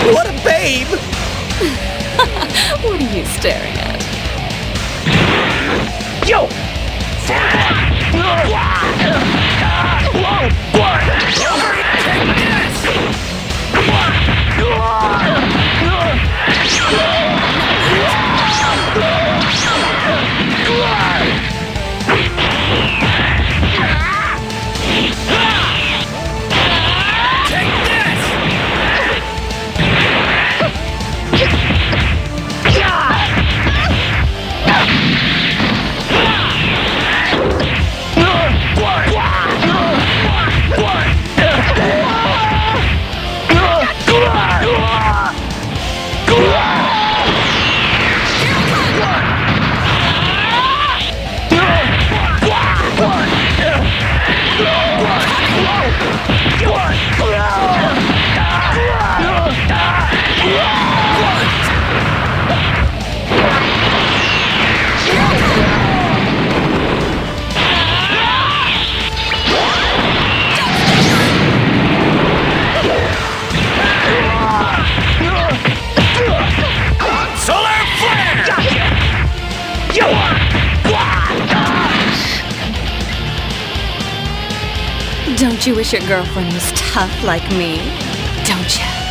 What a babe! What are you staring at? Yo! Don't you wish your girlfriend was tough like me? Don't you?